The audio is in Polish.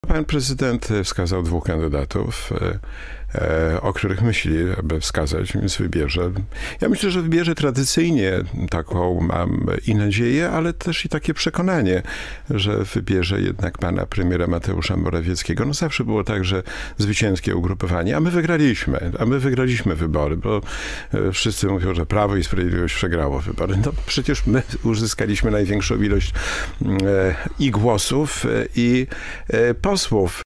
Pan prezydent wskazał dwóch kandydatów, o których myśli, aby wskazać, więc wybierze. Ja myślę, że wybierze tradycyjnie, taką mam i nadzieję, ale też i takie przekonanie, że wybierze jednak pana premiera Mateusza Morawieckiego. No zawsze było tak, że zwycięskie ugrupowanie, a my wygraliśmy wybory, bo wszyscy mówią, że Prawo i Sprawiedliwość przegrało wybory. No przecież my uzyskaliśmy największą ilość i głosów, i posłów.